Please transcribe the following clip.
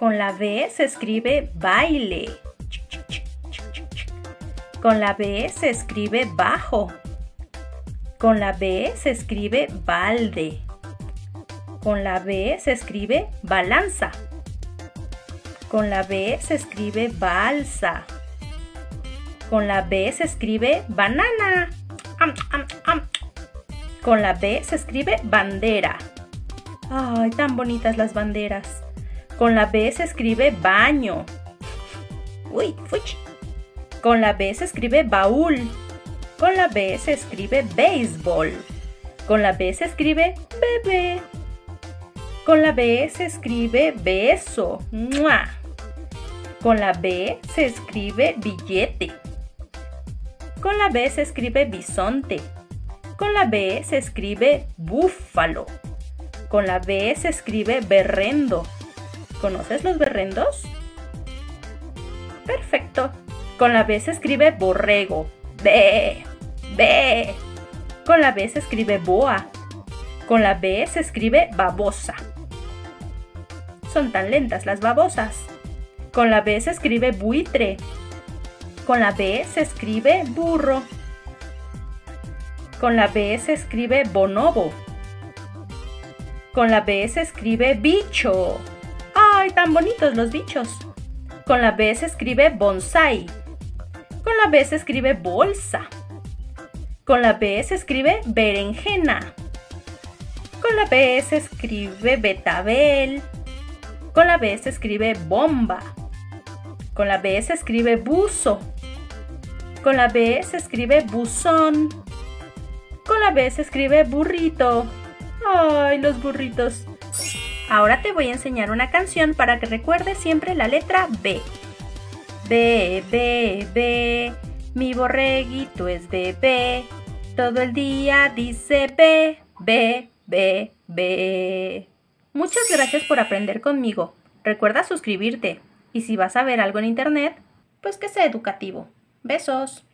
Con la B se escribe baile. Con la B se escribe bajo. Con la B se escribe balde. Con la B se escribe balanza. Con la B se escribe balsa. Con la B se escribe banana. Con la B se escribe bandera. ¡Ay, tan bonitas las banderas! Con la B se escribe baño. ¡Uy, fuch! Con la B se escribe baúl. Con la B se escribe béisbol. Con la B se escribe bebé. Con la B se escribe beso. ¡Mua! Con la B se escribe billete. Con la B se escribe bisonte. Con la B se escribe búfalo. Con la B se escribe berrendo. ¿Conoces los berrendos? Perfecto. Con la B se escribe borrego. ¡Bé! ¡Bé! Con la B se escribe boa. Con la B se escribe babosa. Son tan lentas las babosas. Con la B se escribe buitre. Con la B se escribe burro. Con la B se escribe bonobo. Con la B se escribe bicho. ¡Ay, tan bonitos los bichos! Con la B se escribe bonsai. Con la B se escribe bolsa. Con la B se escribe berenjena. Con la B se escribe betabel. Con la B se escribe bomba. Con la B se escribe buzo. Con la B se escribe buzón. Con la B se escribe burrito. ¡Ay, los burritos! Ahora te voy a enseñar una canción para que recuerdes siempre la letra B. B, B, B, mi borreguito es bebé. Todo el día dice B, B, B, B. Muchas gracias por aprender conmigo. Recuerda suscribirte. Y si vas a ver algo en internet, pues que sea educativo. Besos.